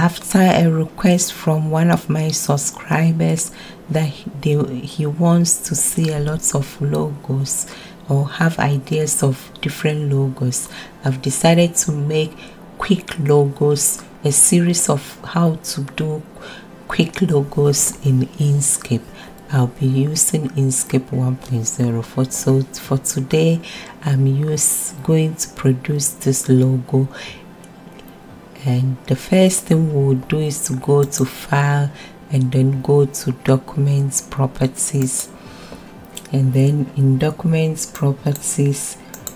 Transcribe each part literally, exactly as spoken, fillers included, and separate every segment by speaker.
Speaker 1: after a request from one of my subscribers that they, he wants to see a lot of logos or have ideas of different logos, I've decided to make quick logos, a series of how to do quick logos in Inkscape. I'll be using Inkscape one point oh. For so for today, I'm use, going to produce this logo. And the first thing we'll do is to go to File and then go to Documents Properties. And then in Documents Properties,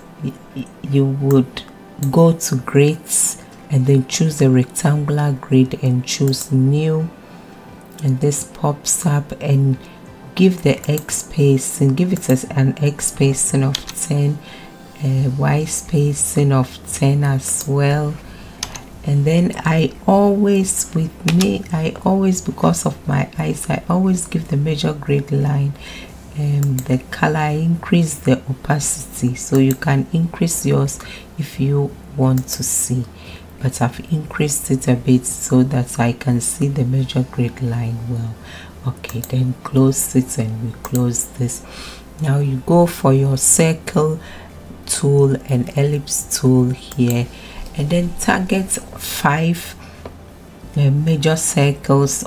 Speaker 1: you would go to Grids and then choose the rectangular grid and choose New. And this pops up, and give the X spacing, give it as an X spacing of ten, a Y spacing of ten as well. And then I always, with me, I always, because of my eyes, I always give the major grid line um, the color. I increase the opacity, so you can increase yours if you want to see, but I've increased it a bit so that I can see the major grid line well. Okay, then close it, and we close this. Now you go for your circle tool and ellipse tool here, and then target five uh, major circles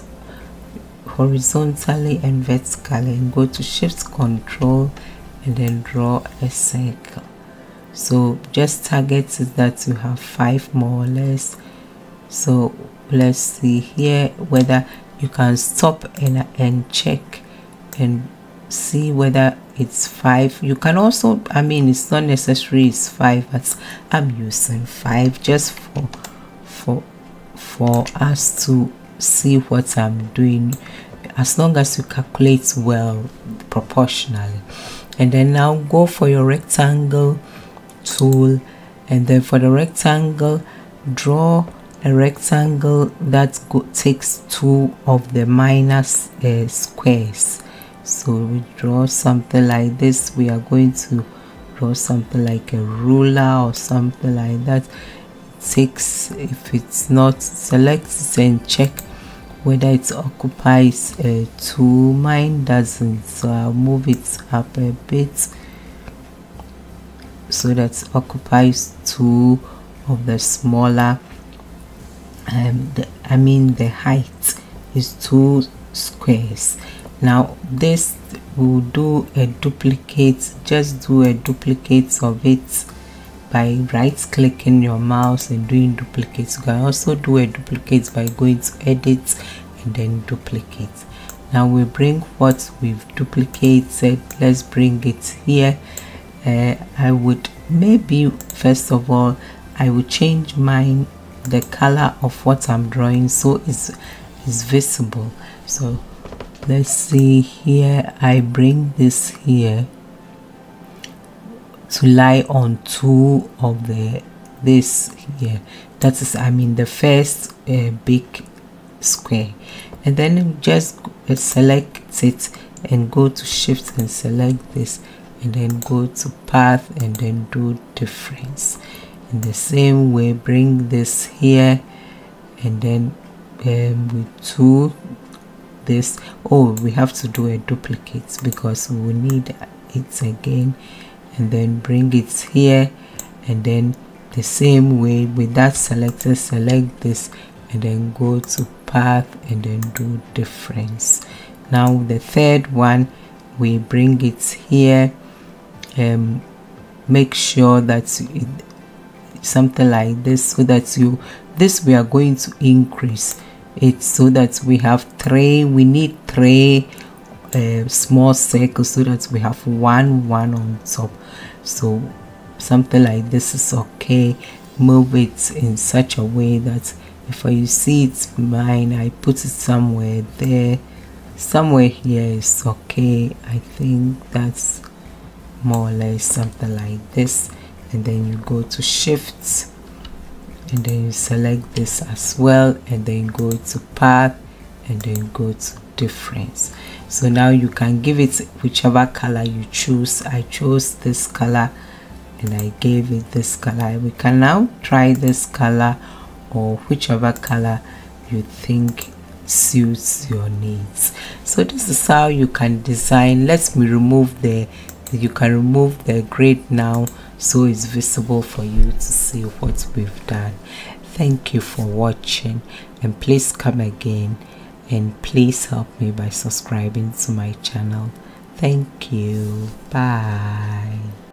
Speaker 1: horizontally and vertically, and go to Shift Control and then draw a circle. So just target it that you have five more or less. So let's see here whether you can stop and, and check and see whether it's five. You can also, I mean, it's not necessary it's five, but I'm using five just for for for us to see what I'm doing, as long as you calculate well proportionally. And then now go for your rectangle tool, and then for the rectangle, draw a rectangle that go, takes two of the minus uh, squares. So we draw something like this. We are going to draw something like a ruler or something like that. It takes, if it's not, select it and check whether it occupies uh, two. Mine doesn't, so I'll move it up a bit so that it occupies two of the smaller um the, I mean the height is two squares. Now this will do a duplicate, just do a duplicate of it by right clicking your mouse and doing duplicates. You can also do a duplicate by going to Edit and then Duplicate. Now we bring what we've duplicated, let's bring it here. uh, I would maybe first of all I would change mine, the color of what I'm drawing, so it's, it's visible. So let's see here, I bring this here to lie on two of the this here, that is, I mean, the first uh, big square. And then just uh, select it and go to Shift and select this, and then go to Path and then do Difference. In the same way, bring this here, and then um, we do this. Oh, we have to do a duplicate because we need it again, and then bring it here, and then the same way with that selected, select this and then go to Path and then do Difference. Now the third one, we bring it here, um make sure that it, something like this, so that you, this we are going to increase it so that we have three, we need three uh, small circles so that we have one one on top. So something like this is okay. Move it in such a way that if you see it's mine, I put it somewhere there, somewhere here is okay. I think that's more or less something like this. And then you go to Shift and then you select this as well, and then go to Path and then go to Difference. So now you can give it whichever color you choose. I chose this color and I gave it this color. We can now try this color or whichever color you think suits your needs. So this is how you can design. Let me remove the you can remove the grid now, so it's visible for you to see what we've done. Thank you for watching, and please come again, and please help me by subscribing to my channel. Thank you. Bye.